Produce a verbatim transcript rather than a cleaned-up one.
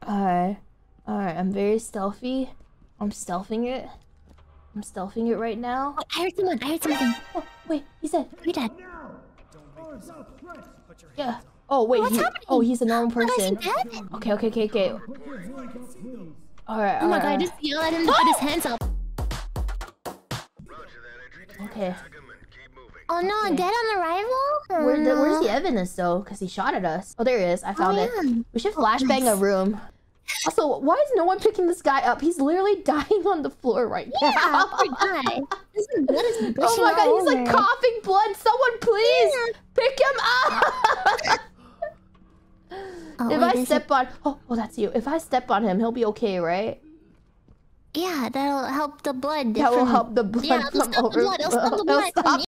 Alright. Alright, I'm very stealthy. I'm stealthing it. I'm stealthing it right now. Oh, I heard someone. I heard something. Oh, wait, he's dead. Who dead? Yeah. Oh, wait. What's he, happening? oh, he's a normal person. Oh, is he dead? Okay, okay, okay, okay. Alright, Oh my alright. god, I just yelled at him to put his hands up. Okay. Oh no, Okay. dead on arrival? Where the, where's the evidence though? Because he shot at us. Oh, there he is. I found Oh, it. yeah. We should flashbang nice. a room. Also, why is no one picking this guy up? He's literally dying on the floor right Yeah, now. poor guy. This is blood is gushing Oh my god, all he's like over. coughing blood. Someone please Yeah. pick him up. Oh, If wait, I there's step on... Oh, oh, that's you. If I step on him, he'll be okay, right? a... Yeah, that'll help the blood. That will from- help the blood Yeah, it'll from stop the over... blood. It'll stop the It'll blood from stop